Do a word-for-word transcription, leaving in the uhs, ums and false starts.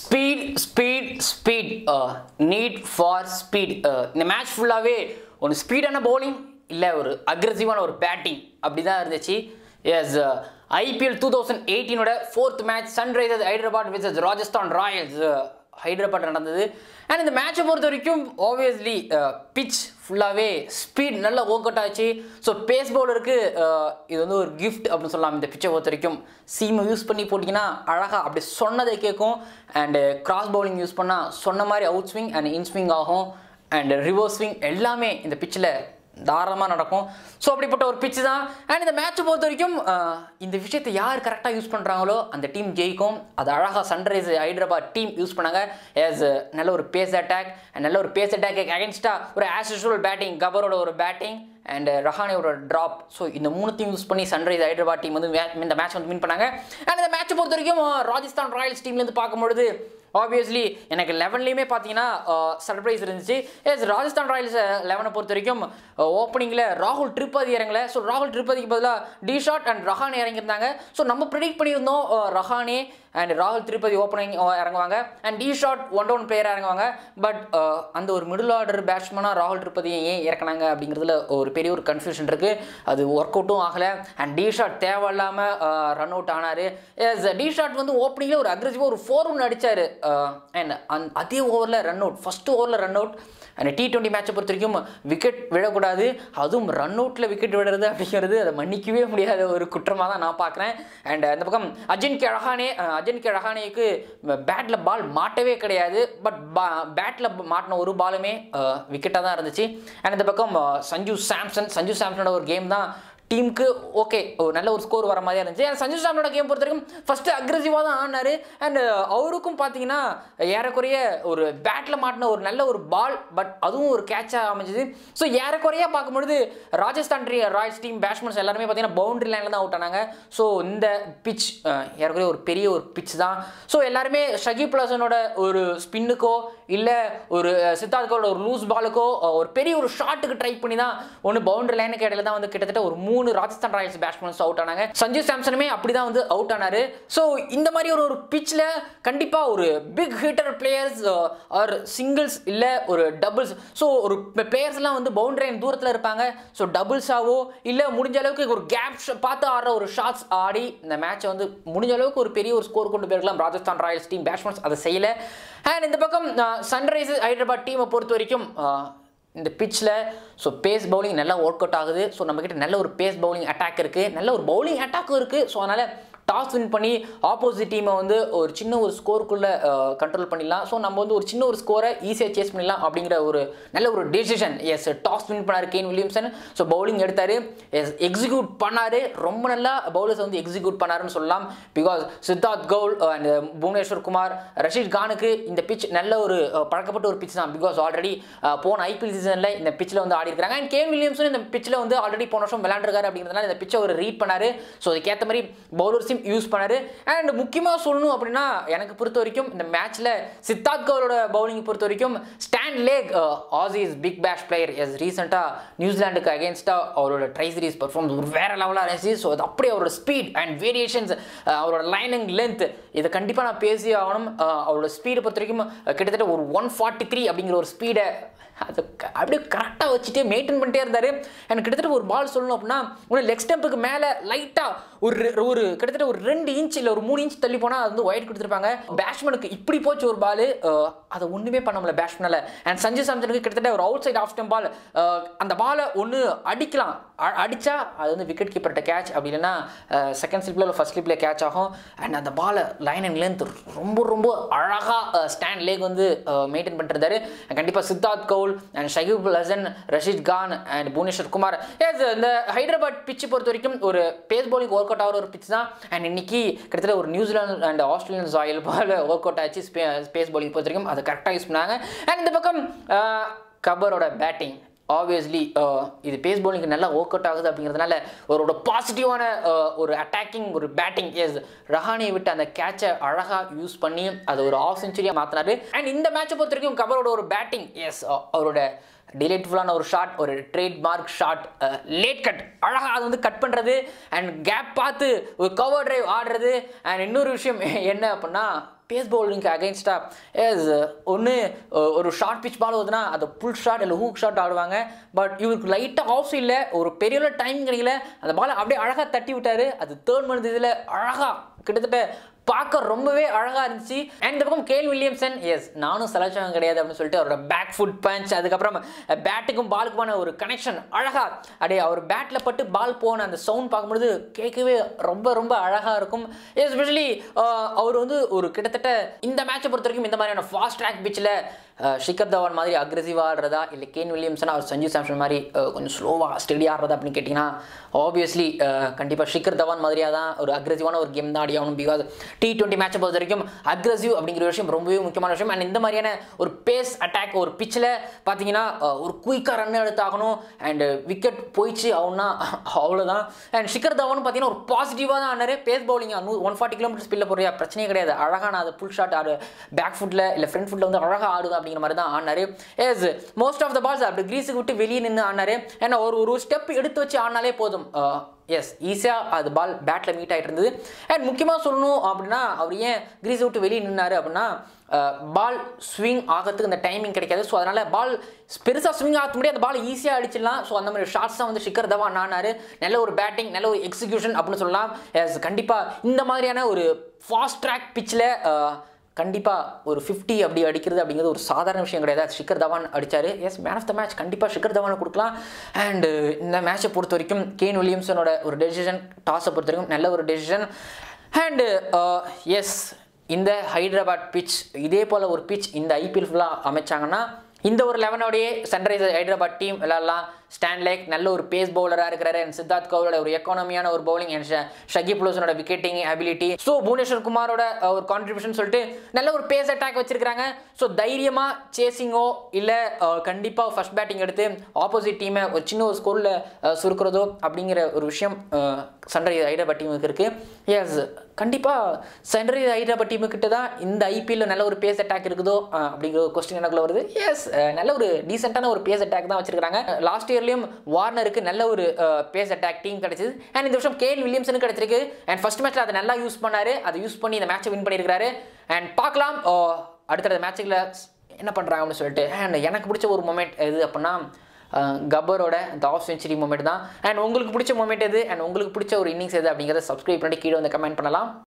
Speed, speed, speed. Uh, need for speed. Uh, இந்த match ஃபுல்லாகவே ஒரு ஸ்பீடான பவுலிங் இல்லை ஒரு அக்ரெசிவான ஒரு பேட்டிங் அப்படி தான் இருந்துச்சு. எஸ் ஐபிஎல் டூ தௌசண்ட் எயிட்டீனோட fourth match sunrisers Hyderabad versus Rajasthan royals Hyderabad நடந்தது. அண்ட் இந்த மேட்சை பொறுத்த வரைக்கும் ஆப்வியஸ்லி பிச் ஃபுல்லாகவே ஸ்பீட் நல்லா ஒர்க் அவுட் ஆச்சு. ஸோ பேஸ் பவுலருக்கு இது வந்து ஒரு கிஃப்ட் அப்படின்னு சொல்லலாம். இந்த பிச்சை பொறுத்த வரைக்கும் சீமை யூஸ் பண்ணி போட்டிங்கன்னா அழகாக அப்படி சொன்னதை கேட்கும். அண்டு கிராஸ் பவுலிங் யூஸ் பண்ணால் சொன்ன மாதிரி out swing and in swing ஆகும். அண்ட் ரிவர்ஸ் ஸ்விங் எல்லாமே இந்த பிச்சில் தாராளமாக நடக்கும். ஸோ அப்படிப்பட்ட ஒரு பிச்சு தான். அண்ட் இந்த மேட்சை பொறுத்த வரைக்கும் இந்த விஷயத்தை யார் கரெக்டாக யூஸ் பண்ணுறாங்களோ அந்த டீம் ஜெயிக்கும். அது அழகாக சன்ரைஸ் ஹைதராபாத் டீம் யூஸ் பண்ணாங்க. ஏஸ் நல்ல ஒரு பேஸ் அட்டாக் நல்ல ஒரு பேஸ் அட்டாக் அகேன்ஸ்டாக ஒரு ஆஸ் யூஷுவல் பேட்டிங், கபரோட ஒரு பேட்டிங் அண்ட் ரஹானேயோட ட்ராப். ஸோ இந்த மூணுத்தையும் யூஸ் பண்ணி சன்ரைஸ் ஹைதராபாத் டீம் வந்து இந்த மேட்ச் வந்து வின் பண்ணாங்க. அண்ட் இந்த மேட்சை பொறுத்த வரைக்கும் ராஜஸ்தான் ராயல்ஸ் டீம்லேருந்து பார்க்கும்பொழுது ஆப்வியஸ்லி எனக்கு லெவன்லேயுமே பார்த்தீங்கன்னா சர்ப்ரைஸ் இருந்துச்சு. எஸ் ராஜஸ்தான் ராயல்ஸ் லெவனை பொறுத்த வரைக்கும் ஓப்பனிங்கில் ராகுல் திரிபாதி இறங்கல. ஸோ ராகுல் திரிபாதிக்கு பதிலாக டி ஷாட் அண்ட் ரஹானே இறங்கியிருந்தாங்க. ஸோ நம்ம ப்ரிடிக்ட் பண்ணியிருந்தோம் ரஹானே அண்ட் ராகுல் திரிபாதி ஓப்பனிங் இறங்குவாங்க and D short one down பிளேயராக இறங்குவாங்க. பட் அந்த ஒரு மிடில் ஆர்டர் பேட்ஸ்மனாக ராகுல் திரிபாதியை ஏன் இறக்குனாங்க அப்படிங்கிறதுல ஒரு பெரிய ஒரு கன்ஃபியூஷன் இருக்குது. அது ஒர்க் அவுட்டும் ஆகலை. அண்ட் டி ஷாட் தேவையில்லாமல் ரன் அவுட் ஆனார். எஸ் டி ஷாட் வந்து ஓப்பனிங்கில் ஒரு அக்ரெசிவாக ஒரு ஃபோர் ஒன்று அடித்தார். அண்ட் அந் அதே ஓவரில் ரன் அவுட், ஃபஸ்ட்டு ஓவரில் run out. And T twenty மேட்சை பொறுத்த வரைக்கும் விக்கெட் விடக்கூடாது, அதுவும் ரன் அவுட்டில் விக்கெட் விடுறது அப்படிங்கிறது அதை மன்னிக்கவே முடியாத ஒரு குற்றமாக தான் நான் பார்க்குறேன். அண்ட் அந்த பக்கம் அஜின்கே ரஹானே அஜின்கே ரஹானேக்கு பேட்டில் பால் மாட்டவே கிடையாது. பட் பா பேட்டில் மாட்டின ஒரு பாலுமே விக்கெட்டாக தான் இருந்துச்சு. அண்ட் இந்த பக்கம் சஞ்சு சாம்சன் சஞ்சு சாம்சனோட ஒரு கேம் தான் டீமுக்கு ஓகே நல்ல ஒரு ஸ்கோர் வர மாதிரியா இருந்துச்சு. அண்ட் சஞ்சு சாம்சனோட கேம் பொறுத்த வரைக்கும் ஃபஸ்ட்டு அக்ரெசிவாக தான் ஆனார். அண்ட் அவருக்கும் பார்த்தீங்கன்னா ஏறக்குறைய ஒரு பேட்டில் மாட்டின ஒரு நல்ல ஒரு பால், பட் அதுவும் ஒரு கேட்சாக அமைஞ்சுது. ஸோ ஏறக்குறையாக பார்க்கும்பொழுது ராஜஸ்தான் ராயல்ஸ் டீம் பேட்ஸ்மேன்ஸ் எல்லாருமே பார்த்தீங்கன்னா பவுண்டரி லைனில் தான் அவுட் ஆனாங்க. ஸோ இந்த பிச் ஏறக்குறைய ஒரு பெரிய ஒரு பிச் தான். ஸோ எல்லாருமே ஷகீப் ஹசனோட ஒரு ஸ்பின்னுக்கோ இல்லை ஒரு சித்தார்த் கவுலோட ஒரு லூஸ் பாலுக்கோ ஒரு பெரிய ஒரு ஷாட்டுக்கு ட்ரை பண்ணி தான் ஒன்று பவுண்டரி லைனுக்கு இடையில தான் வந்து கிட்டத்தட்ட ஒரு மூணு ராஜஸ்தான் ராயல்ஸ் பேட்ஸ்மேன்ஸ் அவுட் ஆனாங்க. சஞ்சு சாம்சனுமே அப்படிதான் வந்து அவுட் ஆனாரு. ஸோ இந்த மாதிரி ஒரு ஒரு பிச்சில் கண்டிப்பாக ஒரு big hitter players or singles இல்லை ஒரு டபுள்ஸ், ஸோ ஒரு பிளேயர்ஸ் எல்லாம் வந்து பவுண்டரி லைன் தூரத்தில் இருப்பாங்க. ஸோ டபுள்ஸாவோ இல்லை முடிஞ்ச அளவுக்கு ஒரு கேப் பார்த்து ஆடுற ஒரு ஷாட்ஸ் ஆடி இந்த மேட்சை வந்து முடிஞ்ச அளவுக்கு ஒரு பெரிய ஒரு ஸ்கோர் கொண்டு போயிருக்கலாம். ராஜஸ்தான் ராயல்ஸ் டீம் பேட்ஸ்மேன்ஸ் அதை செய்யலை. அண்ட் இந்த பக்கம் சன்ரைசர்ஸ் ஹைதராபாத் டீமை பொறுத்த வரைக்கும் இந்த பிச்சில் ஸோ பேஸ் பவுலிங் நல்லா ஒர்க் அவுட் ஆகுது. ஸோ நம்மக்கிட்ட நல்ல ஒரு பேஸ் பவுலிங் அட்டாக் இருக்குது, நல்ல ஒரு பவுலிங் அட்டாக்கும் இருக்குது. ஸோ அதனால் டாஸ் வின் பண்ணி ஆப்போசிட் டீமை வந்து ஒரு சின்ன ஒரு ஸ்கோருக்குள்ளே கண்ட்ரோல் பண்ணிடலாம். ஸோ நம்ம வந்து ஒரு சின்ன ஒரு ஸ்கோரை ஈஸியாக சேஸ் பண்ணிடலாம் அப்படிங்கிற ஒரு நல்ல ஒரு டெசிஷன். எஸ் டாஸ் வின் பண்ணார் கேன் வில்லியம்சன். ஸோ பவுலிங் எடுத்தார், எஸ் எக்ஸிக்யூட் பண்ணார், ரொம்ப நல்லா பவுலர்ஸ் வந்து எக்ஸிக்யூட் பண்ணாருன்னு சொல்லலாம். பிகாஸ் சித்தார்த் கவுல் அண்ட் புவனேஸ்வர் குமார், ரஷீத் கானுக்கு இந்த பிச் நல்ல ஒரு பழக்கப்பட்ட ஒரு பிச் தான். பிகாஸ் ஆல்ரெடி போன ஐபிஎல் சீசனில் இந்த பிச்சில் வந்து ஆடி இருக்காங்க. அண்ட் கேன் வில்லியம்சன் இந்த பிச்சில் வந்து ஆல்ரெடி போன வருஷம் விளையாண்டுருக்காரு அப்படிங்கிறதுனால இந்த பிச்சை ஒரு ரீட் பண்ணார். ஸோ அதுக்கேற்ற மாதிரி பவுலர்ஸையும் யூஸ் பண்ணாரு. அண்ட் முக்கியமாக சொல்லணும் அப்படின்னா எனக்கு பொறுத்த வரைக்கும் இந்த மேட்ச்ல சித்தார்த் கவுலோட பவுலிங் பொறுத்த வரைக்கும் Stanlake Aussie's big bash player yes ரீசெண்டாக நியூசிலாண்டுக்கு அகேன்ஸ்டா அவரோட ட்ரை சீரிஸ் பர்ஃபார்மன்ஸ் ஒரு வேற லெவலாக இருந்துச்சு. ஸோ அது அப்படியே அவரோட ஸ்பீட் அண்ட் வேரியேஷன்ஸ், அவரோட லைனிங் லென்த், இதை கண்டிப்பாக நான் பேசி ஆகணும். அவரோட ஸ்பீடை பொறுத்த வரைக்கும் கிட்டத்தட்ட ஒரு ஒன் ஃபார்ட்டி த்ரீ அப்படிங்கிற ஒரு ஸ்பீடை அது அப்படியே கரெக்டாக வச்சுட்டே மெயின்டைன் பண்ணிட்டே இருந்தார். எனக்கு கிட்டத்தட்ட ஒரு பால் சொல்லணும் அப்படின்னா ஒன்று லெக் ஸ்டம்புக்கு மேலே லைட்டாக ஒரு ஒரு கிட்டத்தட்ட ஒரு ரெண்டு இன்ச் இல்லை ஒரு மூணு இன்ச் தள்ளி போனால் அது வந்து ஒயிட் கொடுத்துருப்பாங்க. பேட்ஸ்மேனுக்கு இப்படி போச்சு ஒரு பால், அதை ஒன்றுமே பண்ண முடியல பேட்ஸ்மேனால். அண்ட் சஞ்சு சாம்சனுக்கு கிட்டத்தட்ட ஒரு outside off stump ball, அந்த பாலை ஒன்று அடிக்கலாம், அடித்தா அது வந்து விக்கெட் கீப்பர்கிட்ட கேட்ச், அப்படி இல்லைன்னா செகண்ட் ஸ்லிப்பில் இல்லை ஃபர்ஸ்ட் ஸ்லிப்பில் கேட்ச் ஆகும். அண்ட் அந்த பாலை லைன் அண்ட் லென்த் ரொம்ப ரொம்ப அழகாக ஸ்டாண்ட் லேக் வந்து மெயின்டைன் பண்ணிருந்தாரு. கண்டிப்பாக Siddarth Kaul and Shakib Hasan, Rashid Khan and Bhuvneshwar Kumar. Yes இந்த ஹைதராபாத் பிச்சு பொறுத்த வரைக்கும் ஒரு பேஸ் பவுலிங் ஒர்க் அவுட் ஆகிற ஒரு பிச் தான். அண்ட் இன்னைக்கு கிட்டத்தட்ட ஒரு New Zealand and Australian soil ball work out ஆச்சு பேஸ் பவுலிங் பொறுத்த வரைக்கும், அதை கரெக்டாக யூஸ் பண்ணாங்க. அண்ட் இந்த பக்கம் கபரோட பேட்டிங் ஆப்வியஸ்லி இது பேஸ் பவுலிங்க்கு நல்லா ஒர்க் அவுட் ஆகுது அப்படிங்கிறதுனால ஒரு பாசிட்டிவான ஒரு அட்டாக்கிங் ஒரு பேட்டிங். எஸ் ரஹானே விட்டு அந்த கேட்சை அழகாக யூஸ் பண்ணி அதை ஒரு ஆஃப் செஞ்சுரியாக மாற்றினாரு. அண்ட் இந்த மேட்சை பொறுத்த வரைக்கும் கபரோட ஒரு பேட்டிங், எஸ் அவரோட டிலைட்ஃபுல்லான ஒரு ஷாட், ஒரு trademark shot, late cut அழகாக அது வந்து கட் பண்ணுறது அண்ட் கேப் பார்த்து ஒரு கவர் டிரைவ் ஆடுறது. அண்ட் இன்னொரு விஷயம் என்ன அப்படின்னா பேஸ் பவுலிங்க்கு அகைன்ஸ்டாக எஸ் ஒன்று ஒரு ஷார்ட் பிச் பால் வருதுன்னா அதை புல் ஷாட் இல்லை ஹூக் ஷாட் ஆடுவாங்க. பட் இவருக்கு லைட்டாக ஆஃப் இல்லை, ஒரு பெரிய டைம் கிடைக்கல, அந்த பாலை அப்படியே அழகாக தட்டி விட்டார். அது தேர்ட் மந்த் இதில் அழகாக கிட்டத்தட்ட பார்க்க ரொம்பவே அழகாக இருந்துச்சு. அண்ட் இந்த பக்கம் கேல் வில்லியம்சன் எஸ் நானும் செலக்ஷன் கிடையாது அப்படின்னு சொல்லிட்டு அவரோட பேக் ஃபுட் பஞ்ச், அதுக்கப்புறம் பேட்டுக்கும் பாலுக்குமான ஒரு கனெக்ஷன் அழகாக அப்படியே அவர் பேட்டில் பட்டு பால் போன அந்த சவுண்ட் பார்க்கும்பொழுது கேட்கவே ரொம்ப ரொம்ப அழகாக இருக்கும். எஸ்பெஷலி அவர் வந்து ஒரு கிட்டத்தட்ட இந்த மேட்சை பொறுத்த வரைக்கும் இந்த மாதிரியான ஃபாஸ்ட் ட்ராக் பிச்சில் ஷிகர் தவான் மாதிரி அக்ரெசிவாக ஆடுறதா இல்லை கேன் வில்லியம்சன் அவர் சஞ்சு சாம்சன் மாதிரி கொஞ்சம் ஸ்லோவாக ஸ்டெடி ஆடுறதா அப்படின்னு கேட்டிங்கன்னா ஆப்வியஸ்லி கண்டிப்பாக ஷிகர் தவான் மாதிரியாக தான் ஒரு அக்ரெசிவான ஒரு கேம் தான் ஆடி ஆகணும். பிகாஸ் டி டுவெண்ட்டி மேட்சை பொறுத்த வரைக்கும் அக்ரெசிவ் அப்படிங்கிற விஷயம் ரொம்பவே முக்கியமான விஷயம். அண்ட் இந்த மாதிரியான ஒரு பேஸ் அட்டாக் ஒரு பிச்சில் பார்த்தீங்கன்னா ஒரு குயிக்காக ரன் எடுத்தாகணும் அண்ட் விக்கெட் போயிடுச்சு ஆகும்னா அவ்வளோதான். அண்ட் ஷிகர் தவான் பார்த்தீங்கன்னா ஒரு பாசிட்டிவாக தான் ஆனார். Pace bowling one forty kilometre ஸ்பீடில் போகிற பிரச்சனையே கிடையாது, அழகாக நான் அதை ஃபுல் ஷாட் ஆடு பேக் ஃபுட்டில் இல்லை ஃப்ரண்ட் ஃபுட்டில் வந்து அழகாக ஆடுது அப்படிங்கிற மாதிரி தான் ஆனாரு. Yes most of the balls அப்படி கிரீஸுக்கு விட்டு வெளியே நின்று ஆனாரு. ஏன்னா ஒரு ஒரு ஸ்டெப் எடுத்து வச்சு ஆடினாலே போதும், எஸ் ஈஸியாக அது பால் பேட்டில் மீட் ஆகிட்டு இருந்தது. அண்ட் முக்கியமாக சொல்லணும் அப்படின்னா அவர் ஏன் கிரீஸை விட்டு வெளியே நின்னார் அப்படின்னா பால் ஸ்விங் ஆகிறதுக்கு அந்த டைமிங் கிடைக்காது. ஸோ அதனால் பால் பெருசாக ஸ்விங் ஆக முடியாது, அந்த பால் ஈஸியாக அடிச்சிடலாம். ஸோ அந்த மாதிரி ஷாட்ஸ் தான் வந்து ஷிகர் தவான் ஆனார். நல்ல ஒரு பேட்டிங், நல்ல ஒரு எக்ஸிக்யூஷன் அப்படின்னு சொல்லலாம். எஸ் கண்டிப்பாக இந்த மாதிரியான ஒரு ஃபாஸ்ட் ட்ராக் பிச்சில் கண்டிப்பாக ஒரு ஃபிஃப்டி அப்படி அடிக்கிறது அப்படிங்கிறது ஒரு சாதாரண விஷயம் கிடையாது. அது ஷிகர் தவான் அடித்தார். Yes man of the match கண்டிப்பாக ஷிகர் தவானை கொடுக்கலாம். அண்டு இந்த மேட்சை பொறுத்த வரைக்கும் கேன் வில்லியம்சனோட ஒரு டெசிஷன், டாஸை பொறுத்த வரைக்கும் நல்ல ஒரு டெசிஷன். அண்டு எஸ் இந்த ஹைதராபாத் பிச் இதே போல் ஒரு பிச் இந்த ஐபிஎல் ஃபுல்லாக அமைச்சாங்கன்னா இந்த ஒரு லெவனோடையே சன்ரைசர்ஸ் ஹைதராபாத் டீம் விளையாடலாம். ஸ்டான்லேக் நல்ல ஒரு பேஸ் பவுலராக இருக்கிறாரு. அண்ட் சித்தார்த் கவுரோட ஒரு எக்கானமியான ஒரு பவுலிங் அண்ட் ஷகிப் லோசனோட விக்கெட்டிங் அபிலிட்டி, ஸோ புவனேஸ்வர் குமாரோட ஒரு கான்ட்ரிபியூஷன் சொல்லிட்டு நல்ல ஒரு பேஸ் அட்டாக் வச்சிருக்காங்க. ஸோ தைரியமாக சேசிங்கோ இல்லை கண்டிப்பாக ஃபர்ஸ்ட் பேட்டிங் எடுத்து ஆப்போசிட் டீமை ஒரு சின்ன ஒரு ஸ்கோரில் சுருக்கிறதோ அப்படிங்கிற ஒரு விஷயம் சன்ரைசர்ஸ் ஹைதராபாத் டீமுக்கு இருக்குது. எஸ் கண்டிப்பாக சன்ரைசர்ஸ் ஹைதராபாத் டீமுக்கிட்ட தான் இந்த ஐபிஎல்ல நல்ல ஒரு பேஸ் அட்டாக் இருக்குதோ அப்படிங்கிற ஒரு கொஸ்டின் எனக்குள்ள வருது. எஸ் நல்ல ஒரு டீசெண்டான ஒரு பேஸ் அட்டாக் தான் வச்சிருக்காங்க. லாஸ்ட் இயர்லயும் வார்னருக்கு நல்ல ஒரு பேஸ் அட்டாக் டீம் கிடைச்சது. அண்ட் இந்த வருஷம் கேன் வில்லியம்சனுக்கு கிடைச்சிருக்கு. அண்ட் ஃபர்ஸ்ட் மேட்ச்ல அதை நல்லா யூஸ் பண்ணாரு, அதை யூஸ் பண்ணி இந்த மேட்சை வின் பண்ணியிருக்காரு. அண்ட் பார்க்கலாம் அடுத்தடுத்த மேட்சுகளை என்ன பண்ணுறாங்க அப்படின்னு சொல்லிட்டு. அண்ட் எனக்கு பிடிச்ச ஒரு மொமெண்ட் எது அப்படின்னா கப்பரோட அந்த ஆஃப் செஞ்சுரி மொமெண்ட் தான். அண்ட் உங்களுக்கு பிடிச்ச மொமெண்ட் எது அண்ட் உங்களுக்கு பிடிச்ச ஒரு இன்னிங்ஸ் எது அப்படிங்கிறத சப்ஸ்கிரைப் பண்ணிட்டு கீழே வந்து கமெண்ட் பண்ணலாம்.